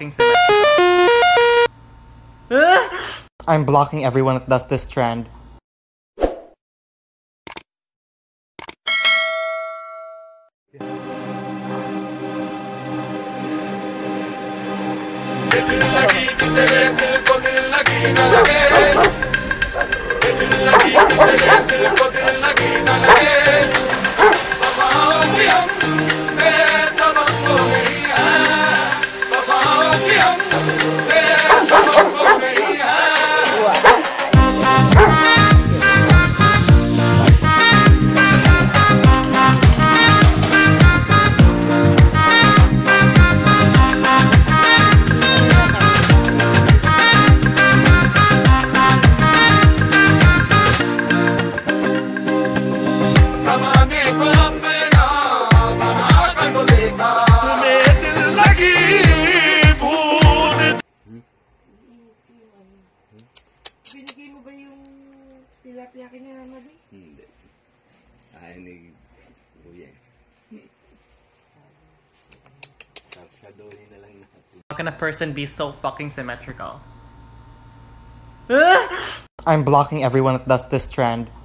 fucking symmetrical. I'm blocking everyone that does this trend. Binigay mo ba yung tilapia kina Madi? Hindi. Ayaw ni Kuya. Sasadohin na lang natin. How can a person be so fucking symmetrical? I'm blocking everyone that does this trend.